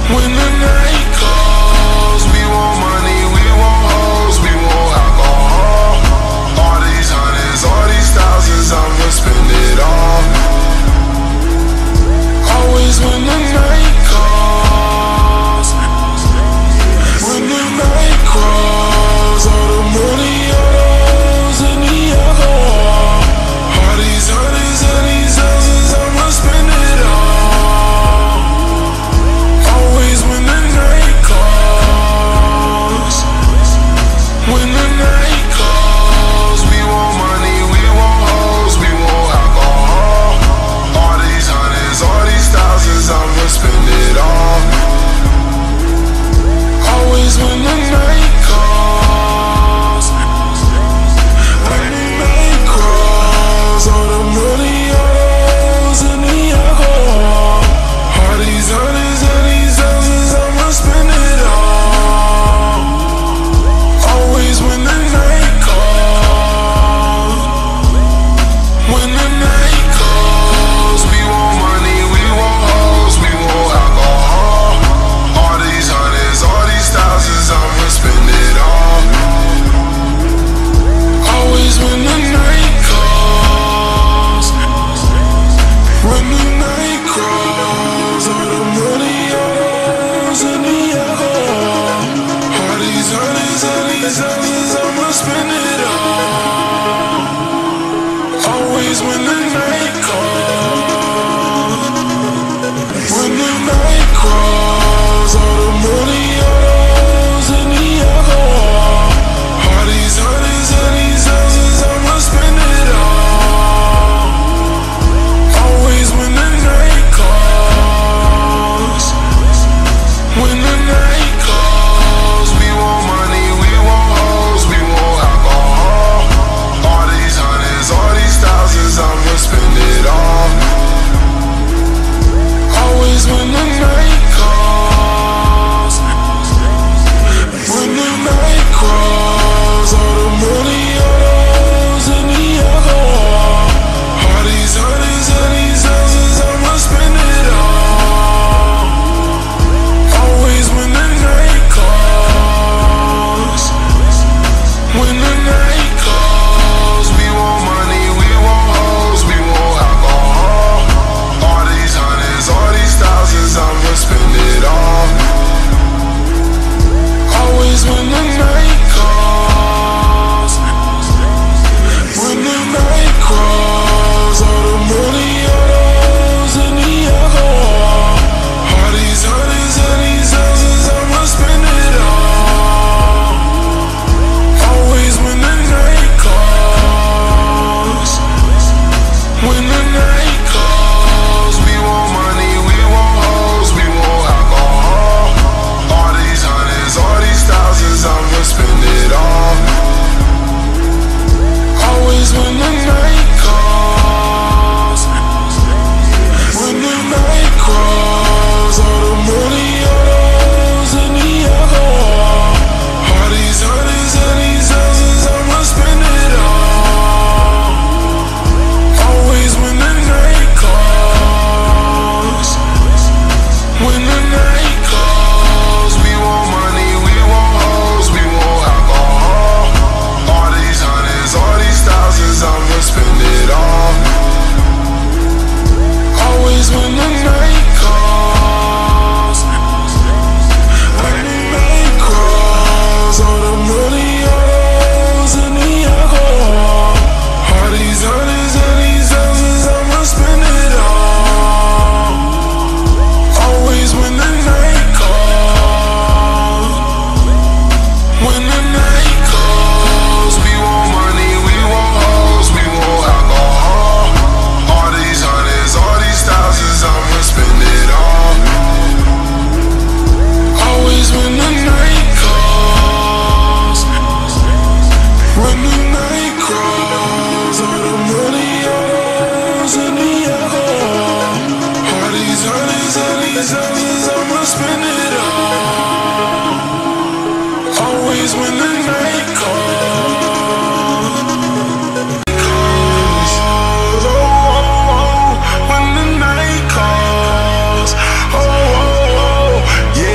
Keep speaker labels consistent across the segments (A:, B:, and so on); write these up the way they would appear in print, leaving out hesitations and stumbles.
A: When the night calls, we want money, we want hoes, we want alcohol. All these hundreds, all these thousands, I'ma spend it all. Always when the night calls, when the night crawls, all the money, all the hoes, and the alcohol. All these hundreds and these thousands, I'ma spend it all. Always when the night calls, when the night calls, we want money, we want hoes, we want alcohol. All these hundreds, all these thousands, I'ma spend it all. Always when the night calls, when the night crawls, all the money, all the hoes, and the alcohol. All these hundreds and these thousands, I'ma spend it all. Always when the night calls, when the night calls, we want money, we want hoes, we want alcohol. All these hundreds, all these thousands, I'ma spend it all. Always when the night calls, when the night crawls, all the money, all the hoes, and the alcohol. All these hundreds and these thousands, I'ma spend it all. Always when the night calls, when the night crawls, all the money, all the hoes, and the alcohol. All these hundreds and these thousands, I'ma spend it all. Always when the night calls, when the night calls, we want money, we want hoes, we want alcohol. All these hundreds, all these thousands, I'ma spend it all. Always when the night calls, when the night crawls, all the money, all the hoes, and the alcohol. All these hundreds and these thousands, I'ma spend it all. Always when the night calls, when the night calls, we want money, we want hoes, we want alcohol. All these hundreds, all these thousands, I'ma spend it all. Always when the night calls, when the night crawls, all the money, all the hoes, and the alcohol. All these hundreds and these thousands, I'ma spend it all. Always when the night calls, when the night calls, we want money, we want hoes, we want alcohol. All these hundreds, all these thousands, I'ma spend it all. Always when the night calls, when the night crawls, all the money, all the hoes, and the alcohol. All these hundreds and these thousands, I'ma spend it all. Always when the night calls, when the night calls, we want money, we want hoes, we want alcohol. All these hundreds, all these thousands, I'ma spend it all. Always when the night calls, when the night crawls, all the money, all the hoes, and the alcohol. All these hundreds and these thousands, I'ma spend it all. Always when the night calls, when the night calls, we want money, we want hoes, we want alcohol. All these hundreds, all these thousands, I'ma spend it all. Always when the night calls, when the night crawls, all the money, all the hoes, and the alcohol. All these hundreds and these thousands, I'ma spend it all. Always when the night calls, oh, when the night calls, oh, yeah.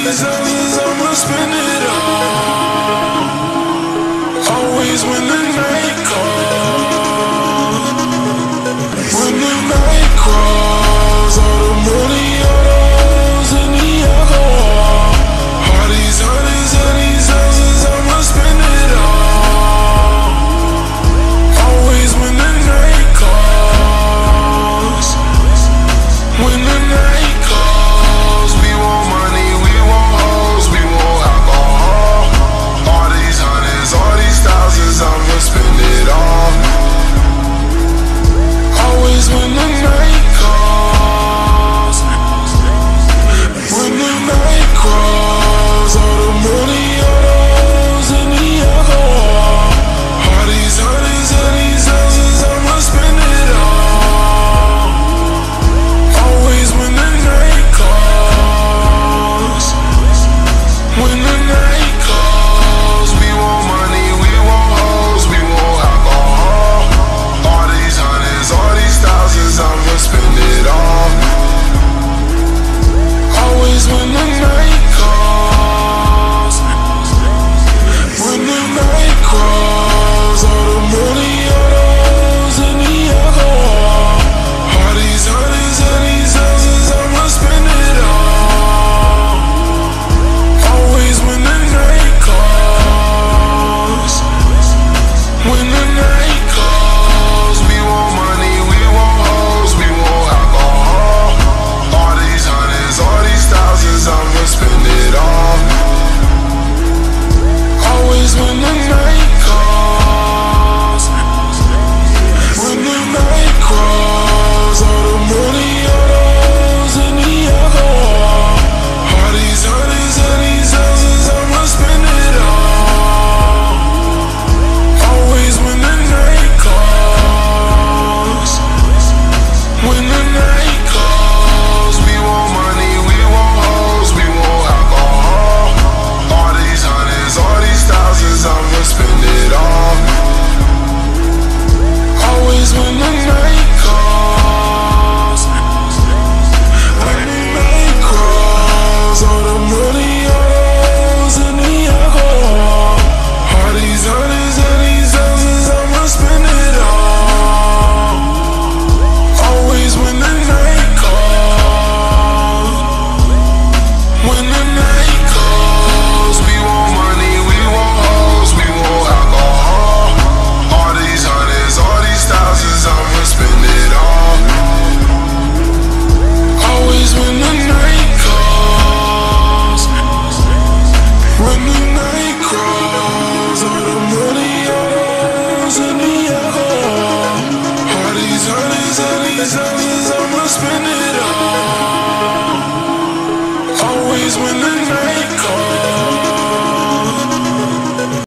A: honey's honey's, I'ma spend it all. Always when the night calls, when the night crawls, all the money, all those in the alcohol. All these honey's honey's honey's, I'ma spend it all. Always when the night calls, when the night calls, we want money, we want hoes, we want alcohol. All these hundreds, all these thousands, I'ma spend it all. Always when the night calls, when the night calls, all the money, all those in the alcohol. All these hundreds, all these thousands, I'ma spend it all. Always when the night calls, when the night calls, we want money, we want hoes, we want alcohol. All these hundreds, all these thousands, I'ma spend it all. Always when the night calls, when the night calls, all the money, all those in the alcohol. All these hundreds, all these thousands, I'ma spend it all. Always when the night calls, when the night calls, we want money, we want hoes, we want alcohol. All these hundreds, all these thousands, I'ma spend it all. Always when the night calls, when the night calls, all the money, all those in the alcohol. All these hundreds, all these thousands, I'ma spend it all. Always when the night calls, when the night calls, we want money, we want hoes, we want alcohol. All these hundreds, all these thousands, I'ma spend it all. Always when the night calls, when the night calls, all the money, all those in the alcohol. All these hundreds, all these thousands, I'ma spend it all. Always when the night calls, when the night calls, we want money, we want hoes, we want alcohol. All these hundreds, all these thousands, I'ma spend it all. Always when the night calls, when the night calls, all the money, all those in the alcohol. All these hundreds, all these thousands, I'ma spend it all. Always when the